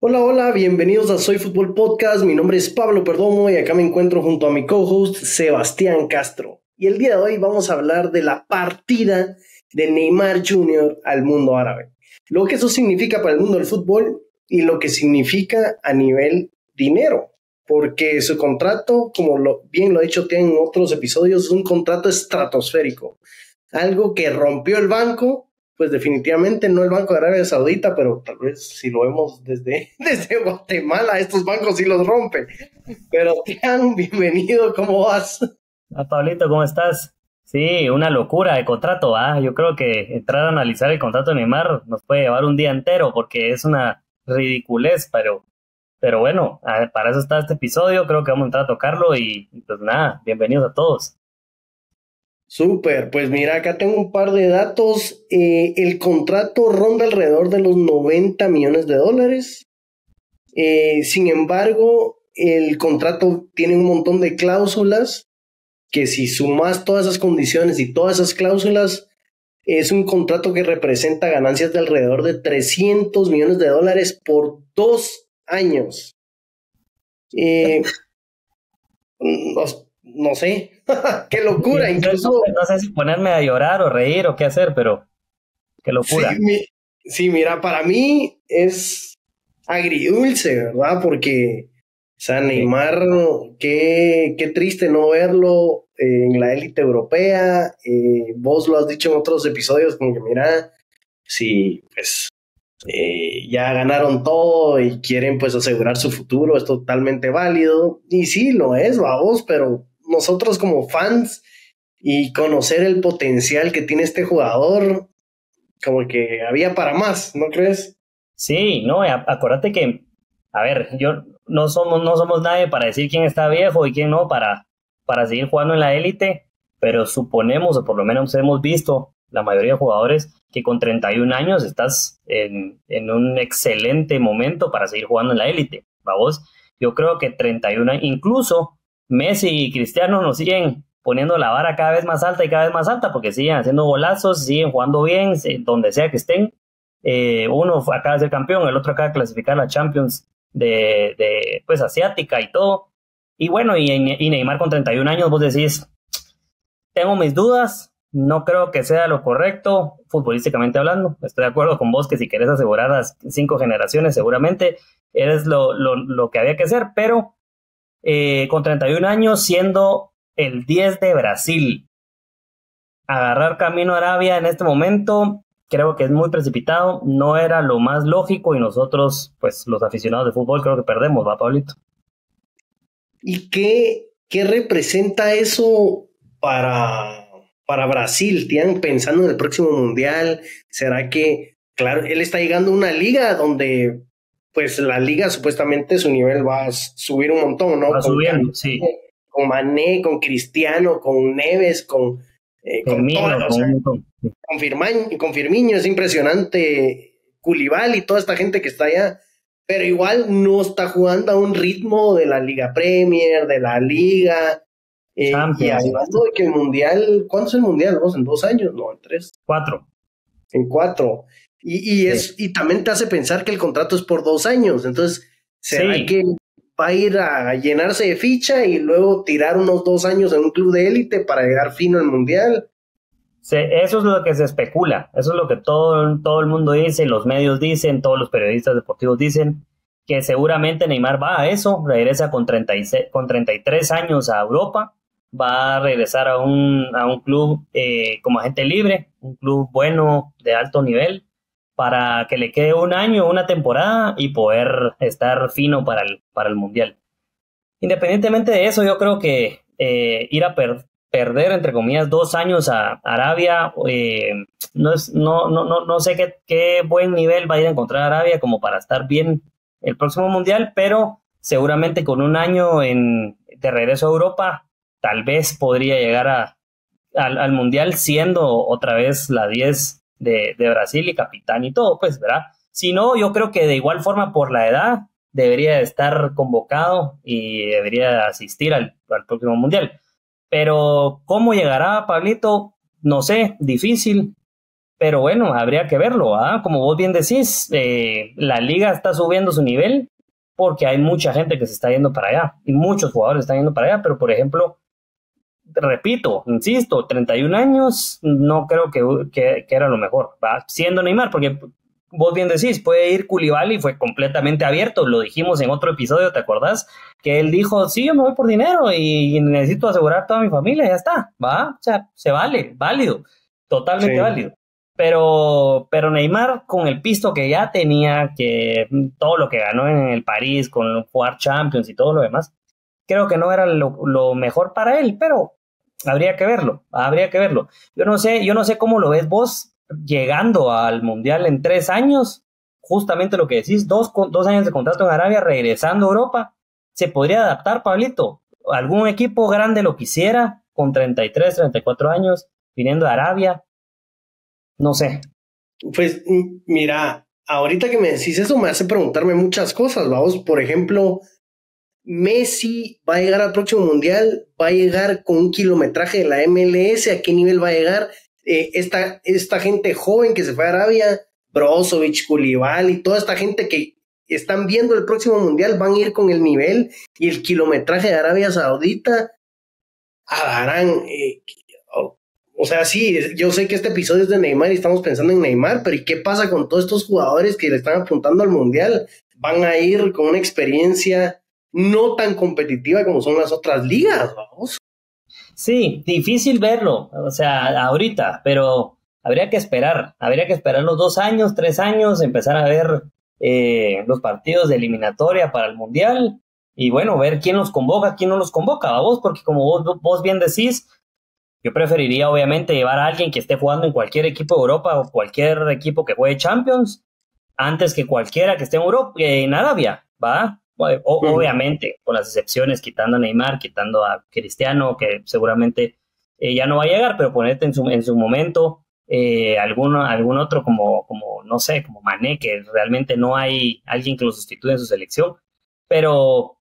Hola, hola, bienvenidos a Soy Fútbol Podcast. Mi nombre es Pablo Perdomo y acá me encuentro junto a mi co-host Sebastián Castro. Y el día de hoy vamos a hablar de la partida de Neymar Jr. al mundo árabe. Lo que eso significa para el mundo del fútbol y lo que significa a nivel dinero. Porque su contrato, como bien lo he dicho en otros episodios, es un contrato estratosférico. Algo que rompió el banco, pues definitivamente no el Banco de Arabia Saudita, pero tal vez si lo vemos desde Guatemala, estos bancos sí los rompen. Pero Tian, bienvenido, ¿cómo vas? Pablito, ¿cómo estás? Sí, una locura de contrato, ¿ah? Yo creo que entrar a analizar el contrato de Neymar nos puede llevar un día entero porque es una ridiculez, pero bueno, para eso está este episodio, creo que vamos a entrar a tocarlo y pues nada, bienvenidos a todos. Súper, pues mira, acá tengo un par de datos. El contrato ronda alrededor de los 90 millones de dólares. Sin embargo, el contrato tiene un montón de cláusulas que si sumas todas esas condiciones y todas esas cláusulas, es un contrato que representa ganancias de alrededor de 300 millones de dólares por 2 años. Eh, no, no sé, qué locura, incluso, No sé si ponerme a llorar o reír o qué hacer, pero qué sí, locura. sí, mira, para mí es agridulce, ¿verdad? Porque, o sea, Sí. Neymar, qué triste no verlo en la élite europea. Vos lo has dicho en otros episodios, como que mira, sí, pues ya ganaron todo y quieren pues asegurar su futuro, es totalmente válido. Y sí, lo es, vamos, pero nosotros como fans y conocer el potencial que tiene este jugador, como que había para más, ¿no crees? Sí, no, acuérdate que, a ver, yo no somos nadie para decir quién está viejo y quién no para seguir jugando en la élite, pero suponemos, o por lo menos hemos visto, la mayoría de jugadores, que con 31 años estás en un excelente momento para seguir jugando en la élite, ¿vamos? Yo creo que 31 años, incluso Messi y Cristiano nos siguen poniendo la vara cada vez más alta y cada vez más alta porque siguen haciendo golazos, siguen jugando bien, donde sea que estén. Uno acaba de ser campeón, el otro acaba de clasificar a la Champions pues asiática y todo. Y bueno, y Neymar con 31 años, vos decís, tengo mis dudas, no creo que sea lo correcto, futbolísticamente hablando. Estoy de acuerdo con vos que si querés asegurar las 5 generaciones, seguramente eres lo que había que hacer, pero con 31 años, siendo el 10 de Brasil, agarrar camino a Arabia en este momento, creo que es muy precipitado, no era lo más lógico y nosotros, pues los aficionados de fútbol, creo que perdemos, ¿va, Pablito? ¿Y qué representa eso para Brasil? ¿Tienen pensando en el próximo mundial? ¿Será que, claro, él está llegando a una liga donde, pues la liga supuestamente su nivel va a subir un montón, ¿no? Va Con subiendo, Kanté, sí. con Mané, con Cristiano, con Neves, con todas, Firmino, o sea, con con Firmino, es impresionante, Koulibaly y toda esta gente que está allá, pero igual no está jugando a un ritmo de la Liga Premier, de la Liga, y Champions, hablando de que el Mundial, ¿cuándo es el Mundial? ¿Vos? ¿En 2 años? No, en tres, 4. en cuatro. Sí. Y también te hace pensar que el contrato es por 2 años, entonces, ¿será Sí, que va a ir a llenarse de ficha y luego tirar unos 2 años en un club de élite para llegar fino al Mundial? eso es lo que se especula, eso es lo que todo el mundo dice, los medios dicen, todos los periodistas deportivos dicen, que seguramente Neymar va a eso, regresa con 36, con 33 años a Europa, va a regresar a un club como agente libre, un club bueno de alto nivel, para que le quede un año, una temporada y poder estar fino para el Mundial. Independientemente de eso, yo creo que ir a perder, entre comillas, 2 años a Arabia, no sé qué buen nivel va a ir a encontrar Arabia como para estar bien el próximo mundial, pero seguramente con un año de regreso a Europa, tal vez podría llegar al mundial siendo otra vez la 10 de Brasil y capitán y todo, pues, ¿verdad? Si no, yo creo que de igual forma por la edad debería estar convocado y debería asistir al próximo mundial. Pero ¿cómo llegará Pablito? No sé, difícil. pero bueno, habría que verlo, ¿ah? Como vos bien decís, la liga está subiendo su nivel porque hay mucha gente que se está yendo para allá y muchos jugadores están yendo para allá, pero por ejemplo, repito, insisto, 31 años, no creo que era lo mejor, ¿va? Siendo Neymar, porque vos bien decís, puede ir Koulibaly, fue completamente abierto, lo dijimos en otro episodio, ¿te acordás? Que él dijo, sí, yo me voy por dinero y necesito asegurar toda mi familia, ya está, ¿va? O sea, se vale, válido, totalmente válido. Pero Neymar, con el pisto que ya tenía, que todo lo que ganó en el París, con jugar Champions y todo lo demás, creo que no era lo mejor para él, pero habría que verlo, habría que verlo. Yo no sé cómo lo ves vos llegando al Mundial en 3 años, justamente lo que decís, 2 años de contrato en Arabia, regresando a Europa, ¿se podría adaptar, Pablito? ¿Algún equipo grande lo quisiera con 33, 34 años, viniendo de Arabia? No sé. Pues mira, ahorita que me decís eso me hace preguntarme muchas cosas, vamos, por ejemplo, Messi va a llegar al próximo Mundial, va a llegar con un kilometraje de la MLS, ¿a qué nivel va a llegar? Esta gente joven que se fue a Arabia, Brozovic, Koulibaly, toda esta gente que están viendo el próximo Mundial van a ir con el nivel y el kilometraje de Arabia Saudita. O sea, sí, yo sé que este episodio es de Neymar y estamos pensando en Neymar, pero ¿y qué pasa con todos estos jugadores que le están apuntando al Mundial? Van a ir con una experiencia no tan competitiva como son las otras ligas, vamos. Sí, difícil verlo, o sea, ahorita, pero habría que esperar los 2 años, 3 años, empezar a ver los partidos de eliminatoria para el Mundial y bueno, ver quién los convoca, quién no los convoca, vos, porque como vos bien decís, yo preferiría obviamente llevar a alguien que esté jugando en cualquier equipo de Europa o cualquier equipo que juegue Champions antes que cualquiera que esté en Europa, en Arabia, ¿va? Obviamente, con las excepciones, quitando a Neymar, quitando a Cristiano, que seguramente ya no va a llegar, pero ponerte en su momento algún otro como, no sé, como Mané, que realmente no hay alguien que lo sustituya en su selección, pero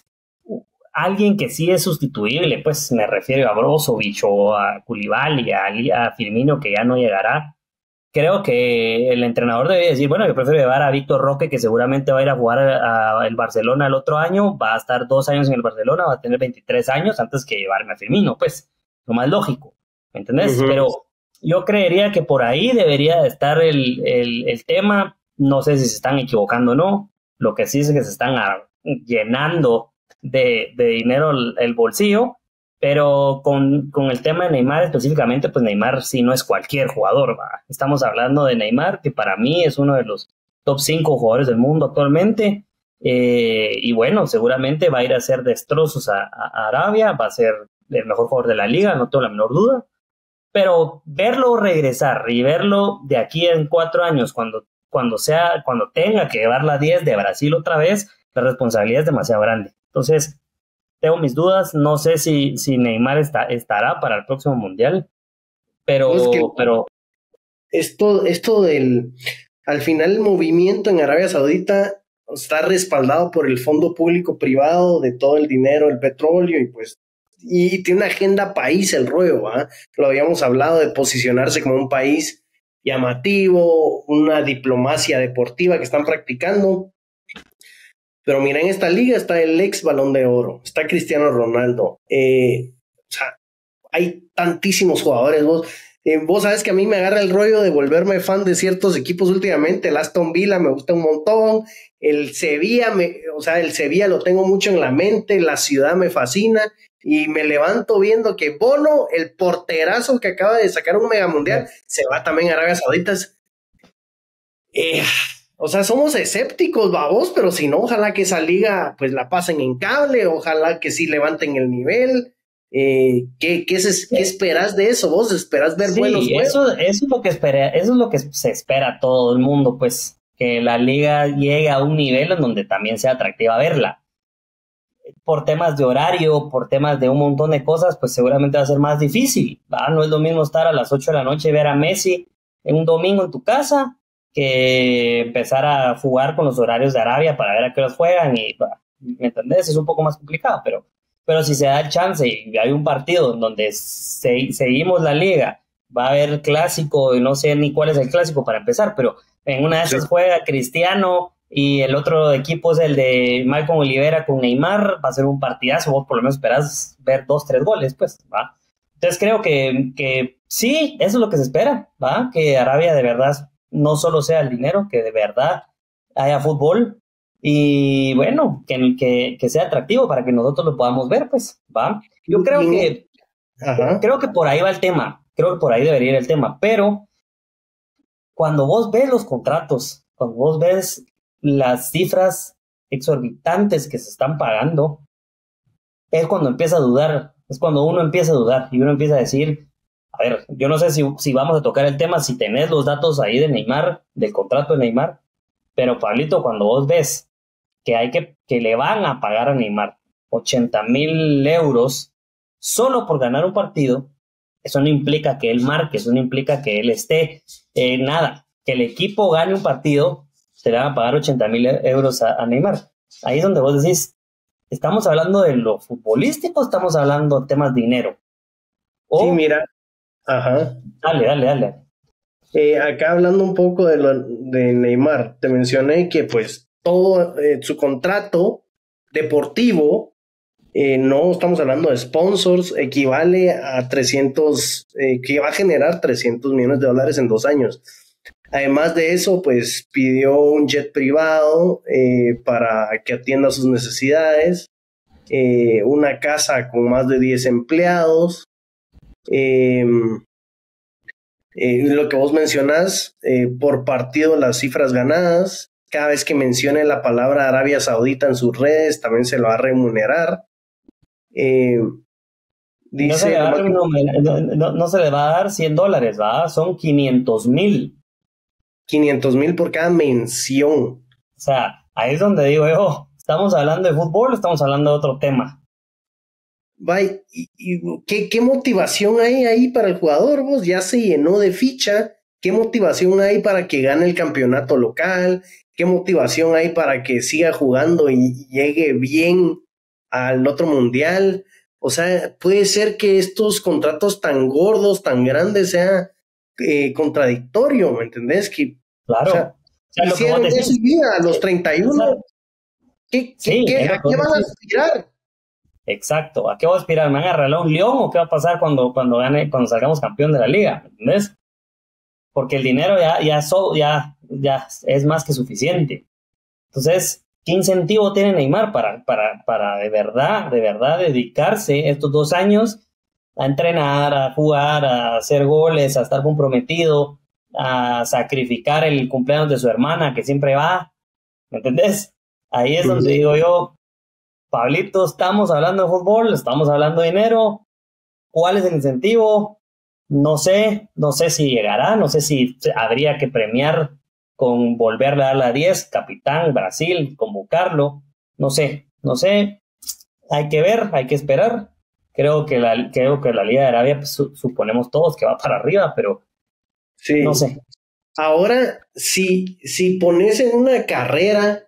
alguien que sí es sustituible, pues me refiero a Brozovic o a Koulibaly, a Firmino, que ya no llegará. Creo que el entrenador debe decir, bueno, yo prefiero llevar a Víctor Roque, que seguramente va a ir a jugar el Barcelona el otro año, va a estar 2 años en el Barcelona, va a tener 23 años antes que llevarme a Firmino, pues, lo más lógico, ¿me entendés? Pero yo creería que por ahí debería de estar el tema, no sé si se están equivocando o no, lo que sí es que se están llenando de dinero el bolsillo, pero con el tema de Neymar específicamente, pues Neymar sí no es cualquier jugador, ¿va? Estamos hablando de Neymar, que para mí es uno de los top 5 jugadores del mundo actualmente, y bueno, seguramente va a ir a hacer destrozos a Arabia, va a ser el mejor jugador de la liga, no tengo la menor duda, pero verlo regresar y verlo de aquí en 4 años, cuando tenga que llevar la 10 de Brasil otra vez, la responsabilidad es demasiado grande. Entonces, tengo mis dudas, no sé si Neymar estará para el próximo Mundial, pero... Esto al final el movimiento en Arabia Saudita está respaldado por el fondo público privado de todo el dinero, el petróleo, y tiene una agenda país el rollo, ¿va? Lo habíamos hablado de posicionarse como un país llamativo, una diplomacia deportiva que están practicando. Pero mira, en esta liga está el ex Balón de Oro, está Cristiano Ronaldo. O sea, hay tantísimos jugadores. Vos sabes que a mí me agarra el rollo de volverme fan de ciertos equipos últimamente. El Aston Villa me gusta un montón. El Sevilla, el Sevilla lo tengo mucho en la mente. La ciudad me fascina. Y me levanto viendo que Bono, el porterazo que acaba de sacar un megamundial, se va también a Arabia Saudita. O sea, somos escépticos, babos, pero si no, ojalá que esa liga pues la pasen en cable, ojalá que sí levanten el nivel. ¿Qué esperas de eso? ¿Vos esperás ver buenos juegos? Eso es lo que eso es lo que se espera todo el mundo, pues, que la liga llegue a un nivel en donde también sea atractiva verla. Por temas de horario, por temas de un montón de cosas, pues seguramente va a ser más difícil, ¿va? No es lo mismo estar a las 8 de la noche y ver a Messi en un domingo en tu casa que empezar a jugar con los horarios de Arabia para ver a qué horas juegan y, ¿me entendés? Es un poco más complicado, pero si se da el chance y hay un partido en donde seguimos la liga va a haber clásico y no sé ni cuál es el clásico para empezar, pero en una de esas juega Cristiano y el otro equipo es el de Malcolm Olivera con Neymar, va a ser un partidazo, vos por lo menos esperás ver 2-3 goles, pues, ¿va? Entonces creo que sí, eso es lo que se espera, ¿va? Que Arabia de verdad no solo sea el dinero, que de verdad haya fútbol y bueno, que sea atractivo para que nosotros lo podamos ver, pues, ¿va? Yo creo que por ahí va el tema, creo que por ahí debería ir el tema, pero cuando vos ves los contratos, cuando vos ves las cifras exorbitantes que se están pagando, es cuando empieza a dudar, es cuando uno empieza a dudar y uno empieza a decir, a ver, yo no sé si vamos a tocar el tema, si tenés los datos ahí de Neymar, del contrato de Neymar, pero Pablito, cuando vos ves que le van a pagar a Neymar 80,000 euros solo por ganar un partido, eso no implica que él marque, eso no implica que él esté, nada, que el equipo gane un partido, se le van a pagar 80,000 euros a Neymar. Ahí es donde vos decís, ¿estamos hablando de lo futbolístico o estamos hablando de temas de dinero? Sí, mira, ajá. Dale. Acá hablando un poco de Neymar, te mencioné que pues todo su contrato deportivo, no estamos hablando de sponsors, equivale a 300, que va a generar 300 millones de dólares en 2 años. Además de eso, pues pidió un jet privado para que atienda sus necesidades, una casa con más de 10 empleados, lo que vos mencionás, por partido las cifras ganadas, cada vez que mencione la palabra Arabia Saudita en sus redes, también se lo va a remunerar. No se le va a dar $100, ¿va? Son 500,000. 500,000 por cada mención. O sea, ahí es donde digo yo, ¿estamos hablando de fútbol o estamos hablando de otro tema? Bye. ¿Qué motivación hay ahí para el jugador? Vos ya se llenó de ficha. ¿Qué motivación hay para que gane el campeonato local? ¿Qué motivación hay para que siga jugando y llegue bien al otro mundial? O sea, puede ser que estos contratos tan gordos, tan grandes, sea contradictorio, ¿me entendés? Claro. O sea, hicieron eso y vida a los 31. ¿A qué van a aspirar? Exacto, ¿a qué va a aspirar? ¿Me van a regalar un león o qué va a pasar cuando salgamos campeón de la liga? ¿Entendés? Porque el dinero ya es más que suficiente. Entonces, ¿qué incentivo tiene Neymar para de verdad dedicarse estos 2 años a entrenar, a jugar, a hacer goles, a estar comprometido, a sacrificar el cumpleaños de su hermana que siempre va? ¿Me entendés? Ahí es donde digo yo, Pablito, estamos hablando de fútbol, estamos hablando de dinero. ¿Cuál es el incentivo? No sé si llegará, no sé si habría que premiar con volverle a dar la 10, capitán, Brasil, convocarlo. No sé. Hay que ver, hay que esperar. Creo que la Liga de Arabia, pues, suponemos todos que va para arriba, pero sí. No sé. Ahora, si pones en una carrera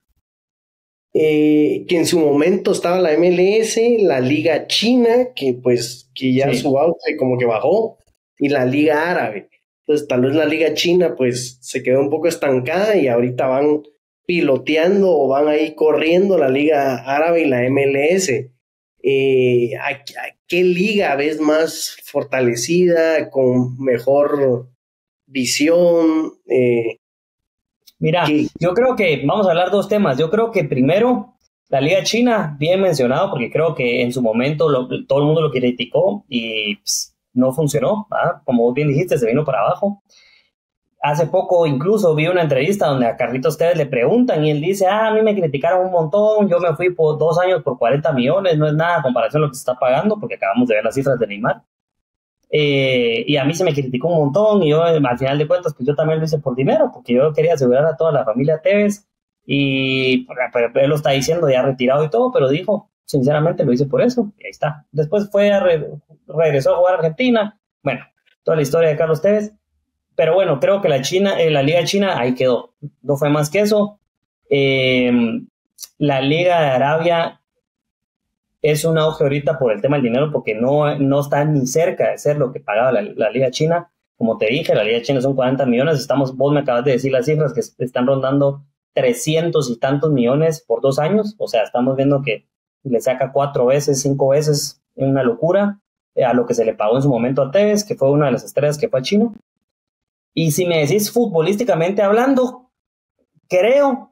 que en su momento estaba la MLS, la Liga China, que ya su auge como que bajó, y la Liga Árabe. Entonces tal vez la Liga China pues se quedó un poco estancada y ahorita van piloteando o van ahí corriendo la Liga Árabe y la MLS. ¿A qué liga ves más fortalecida, con mejor visión? Mira, yo creo que vamos a hablar 2 temas. Yo creo que primero, la Liga China, bien mencionado, porque creo que en su momento todo el mundo lo criticó y no funcionó, ¿verdad? Como vos bien dijiste, se vino para abajo. Hace poco incluso vi una entrevista donde a Carlitos Tevez le preguntan y él dice, a mí me criticaron un montón, yo me fui por 2 años por 40 millones, no es nada a comparación a lo que se está pagando, porque acabamos de ver las cifras de Neymar. Y a mí se me criticó un montón y yo al final de cuentas pues yo también lo hice por dinero, porque yo quería asegurar a toda la familia Tevez y él lo está diciendo ya retirado y todo, pero dijo, sinceramente lo hice por eso y ahí está. Después regresó a jugar a Argentina, bueno, toda la historia de Carlos Tevez, pero bueno, creo que la Liga China ahí quedó, no fue más que eso. La Liga de Arabia es un auge ahorita por el tema del dinero, porque no está ni cerca de ser lo que pagaba la Liga China. Como te dije, la Liga China son 40 millones, vos me acabas de decir las cifras que están rondando 300 y tantos millones por 2 años, o sea, estamos viendo que le saca 4 veces, 5 veces, una locura, a lo que se le pagó en su momento a Tevez, que fue una de las estrellas que fue a China. Y si me decís futbolísticamente hablando, creo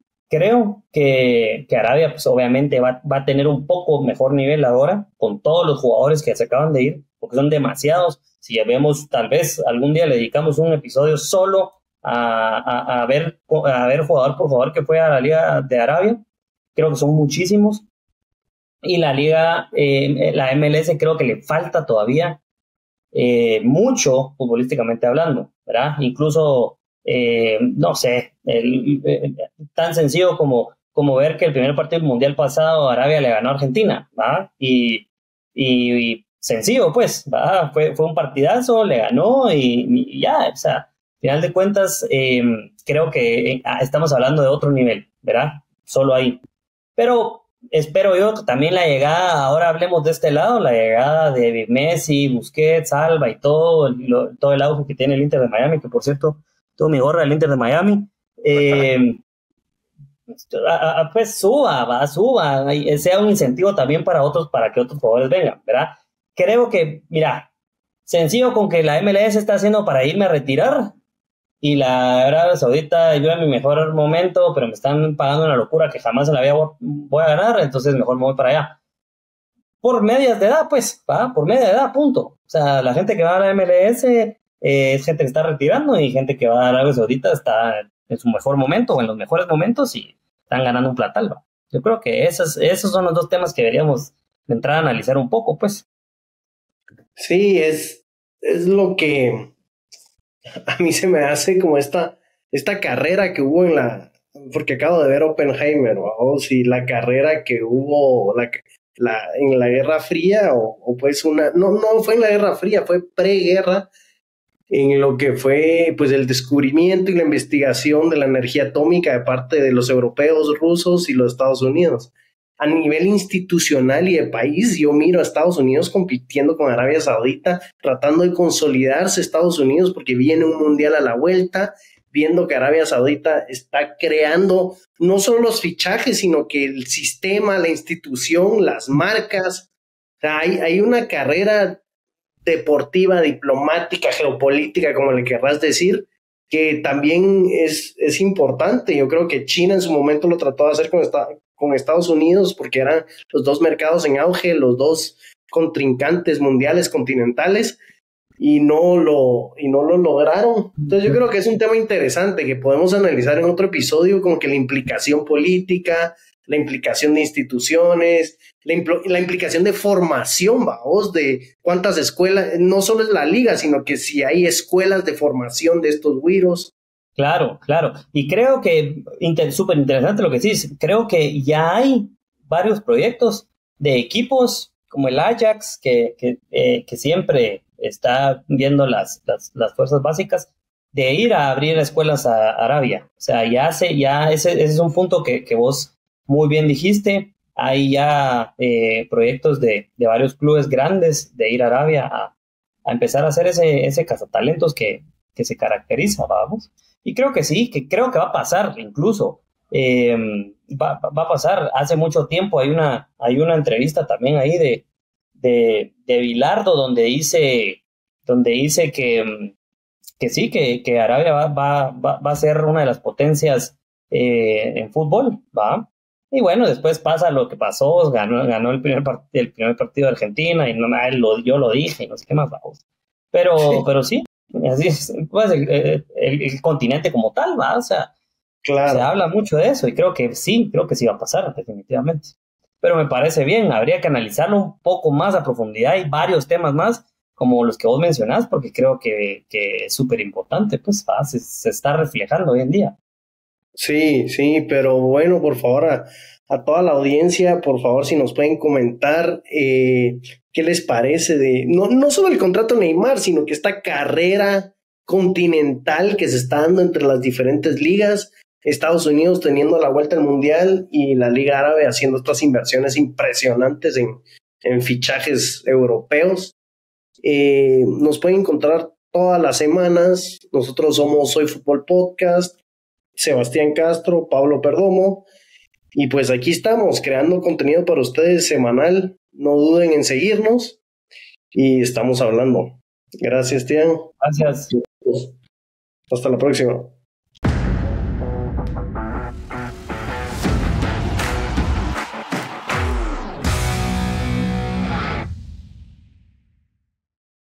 que Arabia pues obviamente va a tener un poco mejor nivel ahora, con todos los jugadores que se acaban de ir, porque son demasiados. Si ya vemos, tal vez algún día le dedicamos un episodio solo a ver jugador por jugador que fue a la Liga de Arabia. Creo que son muchísimos. Y la Liga, la MLS, creo que le falta todavía mucho futbolísticamente hablando, ¿verdad? Incluso, no sé, tan sencillo como ver que el primer partido del Mundial pasado Arabia le ganó a Argentina, ¿verdad? Y sencillo, pues, ¿verdad? Fue un partidazo, le ganó y ya, o sea, al final de cuentas, creo que estamos hablando de otro nivel, ¿verdad? Solo ahí. Pero espero yo que también la llegada, ahora hablemos de este lado, la llegada de Messi, Busquets, Alba y todo el auge que tiene el Inter de Miami, que por cierto, tengo mi gorra del Inter de Miami, pues suba, sea un incentivo también para que otros jugadores vengan, ¿verdad? Creo que, mira, sencillo con que la MLS está haciendo para irme a retirar, y la Arabia Saudita, yo en mi mejor momento, pero me están pagando una locura que jamás en la vida voy a ganar, entonces mejor me voy para allá. Por medias de edad, pues, ¿va? Por media de edad, punto. O sea, la gente que va a la MLS es gente que está retirando y gente que va a Arabia Saudita está en su mejor momento o en los mejores momentos y están ganando un platal, ¿va? Yo creo que esos son los dos temas que deberíamos entrar a analizar un poco, pues. Sí, es lo que a mí se me hace como esta carrera que hubo porque acabo de ver Oppenheimer, vamos, y la carrera que hubo en la Guerra Fría, o pues no fue en la Guerra Fría, fue preguerra, en lo que fue pues el descubrimiento y la investigación de la energía atómica de parte de los europeos, rusos y los Estados Unidos. A nivel institucional y de país, yo miro a Estados Unidos compitiendo con Arabia Saudita, tratando de consolidarse Estados Unidos porque viene un mundial a la vuelta, viendo que Arabia Saudita está creando no solo los fichajes, sino que el sistema, la institución, las marcas. O sea, hay una carrera deportiva, diplomática, geopolítica, como le querrás decir, que también es importante. Yo creo que China en su momento lo trató de hacer con Estados Unidos, porque eran los dos mercados en auge, los dos contrincantes mundiales, continentales, y no lo lograron. Entonces yo creo que es un tema interesante que podemos analizar en otro episodio, como que la implicación política, la implicación de instituciones, la implicación de formación, vamos, de cuántas escuelas, no solo es la liga, sino que si hay escuelas de formación de estos güiros. Claro. Y creo que súper interesante lo que decís. Creo que ya hay varios proyectos de equipos como el Ajax, que siempre está viendo las fuerzas básicas, de ir a abrir escuelas a Arabia. O sea, ese es un punto que vos muy bien dijiste. Hay ya proyectos de varios clubes grandes de ir a Arabia a empezar a hacer ese cazatalentos que se caracteriza, vamos. Y creo que sí, creo que va a pasar incluso. Va a pasar. Hace mucho tiempo hay una entrevista también ahí de Bilardo donde dice que sí, que Arabia va a ser una de las potencias en fútbol, ¿va? Y bueno, después pasa lo que pasó, ganó el primer partido de Argentina y yo lo dije y no sé qué más, vamos. Pero sí, así es, pues el continente como tal, ¿va? O sea, claro. Se habla mucho de eso y creo que sí va a pasar definitivamente. Pero me parece bien, habría que analizarlo un poco más a profundidad y varios temas más como los que vos mencionás, porque creo que es súper importante, pues se está reflejando hoy en día. Sí, pero bueno, por favor, a toda la audiencia, por favor, si nos pueden comentar qué les parece no solo el contrato de Neymar, sino que esta carrera continental que se está dando entre las diferentes ligas. Estados Unidos teniendo la vuelta al Mundial y la Liga Árabe haciendo estas inversiones impresionantes en fichajes europeos. Nos pueden encontrar todas las semanas. Nosotros somos Soy Fútbol Podcast, Sebastián Castro, Pablo Perdomo, y pues aquí estamos creando contenido para ustedes semanal. No duden en seguirnos y estamos hablando. Gracias, Tian. Gracias. Hasta la próxima.